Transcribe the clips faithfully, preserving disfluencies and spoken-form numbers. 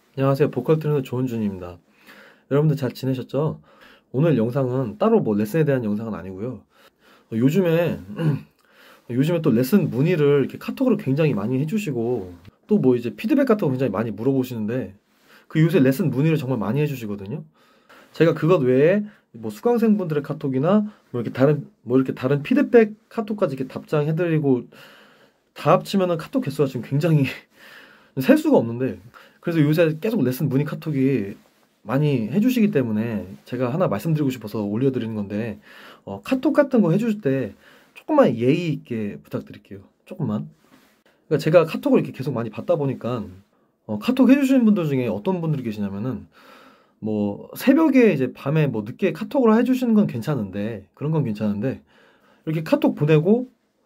안녕하세요. 보컬 트레이너 조은준입니다. 여러분들 잘 지내셨죠? 오늘 영상은 따로 뭐 레슨에 대한 영상은 아니고요. 어, 요즘에 요즘에 또 레슨 문의를 이렇게 카톡으로 굉장히 많이 해주시고 또 뭐 이제 피드백 같은 거 굉장히 많이 물어보시는데 그 요새 레슨 문의를 정말 많이 해주시거든요. 제가 그것 외에 뭐 수강생분들의 카톡이나 뭐 이렇게 다른 뭐 이렇게 다른 피드백 카톡까지 이렇게 답장해드리고 다 합치면은 카톡 개수가 지금 굉장히 셀 수가 없는데, 그래서 요새 계속 레슨 문의 카톡이 많이 해주시기 때문에 제가 하나 말씀드리고 싶어서 올려드리는 건데, 어, 카톡 같은 거 해주실 때 조금만 예의 있게 부탁드릴게요. 조금만. 그러니까 제가 카톡을 이렇게 계속 많이 받다 보니까 어, 카톡 해주시는 분들 중에 어떤 분들이 계시냐면은 뭐 새벽에 이제 밤에 뭐 늦게 카톡을 해주시는 건 괜찮은데, 그런 건 괜찮은데 이렇게 카톡 보내고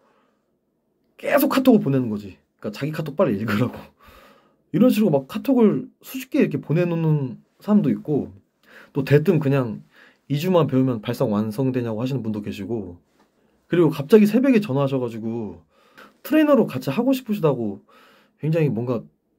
계속 카톡을 보내는 거지. 그러니까 자기 카톡 빨리 읽으라고. 이런 식으로 막 카톡을 수십 개 이렇게 보내놓는 사람도 있고, 또 대뜸 그냥 이 주만 배우면 발성 완성되냐고 하시는 분도 계시고, 그리고 갑자기 새벽에 전화하셔가지고 트레이너로 같이 하고 싶으시다고 굉장히 뭔가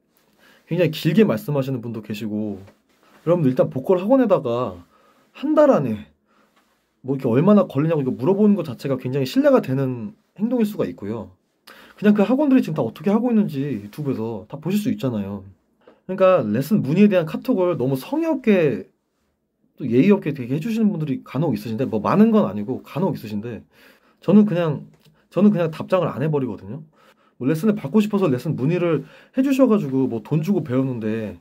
굉장히 길게 말씀하시는 분도 계시고. 여러분들 일단 보컬 학원에다가 한 달 안에 뭐 이렇게 얼마나 걸리냐고 이거 물어보는 것 자체가 굉장히 신뢰가 되는 행동일 수가 있고요. 그냥 그 학원들이 지금 다 어떻게 하고 있는지 유튜브에서 다 보실 수 있잖아요. 그러니까 레슨 문의에 대한 카톡을 너무 성의 없게 또 예의 없게 되게 해주시는 분들이 간혹 있으신데, 뭐 많은 건 아니고 간혹 있으신데, 저는 그냥 저는 그냥 답장을 안 해버리거든요. 뭐 레슨을 받고 싶어서 레슨 문의를 해주셔가지고 뭐 돈 주고 배우는데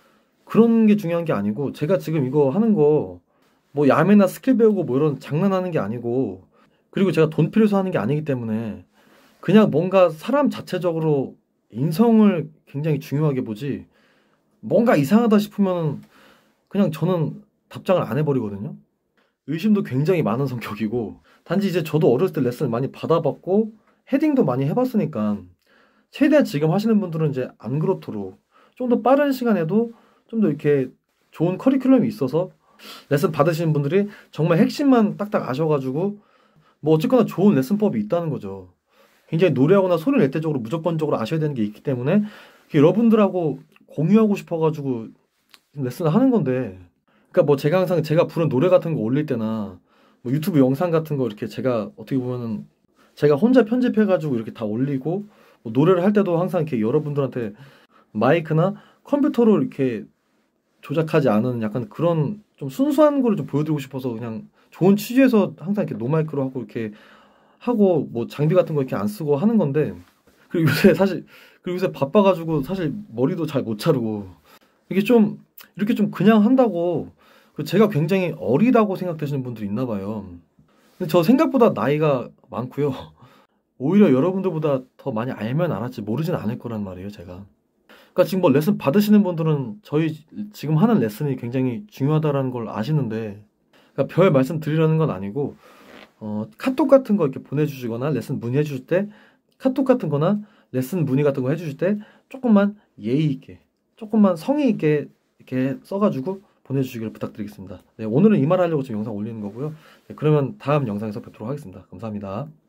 그런 게 중요한 게 아니고, 제가 지금 이거 하는 거 뭐 야매나 스킬 배우고 뭐 이런 장난하는 게 아니고, 그리고 제가 돈 필요해서 하는 게 아니기 때문에 그냥 뭔가 사람 자체적으로 인성을 굉장히 중요하게 보지, 뭔가 이상하다 싶으면 그냥 저는 답장을 안 해버리거든요. 의심도 굉장히 많은 성격이고, 단지 이제 저도 어렸을 때 레슨을 많이 받아봤고 헤딩도 많이 해봤으니까 최대한 지금 하시는 분들은 이제 안 그렇도록 좀 더 빠른 시간에도 좀 더 이렇게 좋은 커리큘럼이 있어서 레슨 받으시는 분들이 정말 핵심만 딱딱 아셔가지고 뭐 어쨌거나 좋은 레슨법이 있다는 거죠. 굉장히 노래하거나 소리를 낼 때적으로 무조건적으로 아셔야 되는 게 있기 때문에 여러분들하고 공유하고 싶어가지고 레슨을 하는 건데, 그러니까 뭐 제가 항상 제가 부른 노래 같은 거 올릴 때나 뭐 유튜브 영상 같은 거 이렇게 제가 어떻게 보면은 제가 혼자 편집해가지고 이렇게 다 올리고, 뭐 노래를 할 때도 항상 이렇게 여러분들한테 마이크나 컴퓨터로 이렇게 조작하지 않은 약간 그런 좀 순수한 거를 좀 보여드리고 싶어서 그냥 좋은 취지에서 항상 이렇게 노마이크로 하고 이렇게 하고, 뭐 장비 같은 거 이렇게 안 쓰고 하는 건데, 그리고 요새 사실 그리고 요새 바빠가지고 사실 머리도 잘 못 자르고 이게 좀 이렇게 좀 그냥 한다고 그 제가 굉장히 어리다고 생각되시는 분들이 있나 봐요. 근데 저 생각보다 나이가 많고요. 오히려 여러분들보다 더 많이 알면 알았지 모르진 않을 거란 말이에요, 제가. 그러니까 지금 뭐 레슨 받으시는 분들은 저희 지금 하는 레슨이 굉장히 중요하다라는 걸 아시는데, 그러니까 별 말씀 드리라는 건 아니고, 어, 카톡 같은 거 이렇게 보내주시거나 레슨 문의해 주실 때, 카톡 같은 거나 레슨 문의 같은 거 해주실 때 조금만 예의 있게, 조금만 성의 있게 이렇게 써가지고 보내주시기를 부탁드리겠습니다. 네, 오늘은 이 말 하려고 지금 영상 올리는 거고요. 네, 그러면 다음 영상에서 뵙도록 하겠습니다. 감사합니다.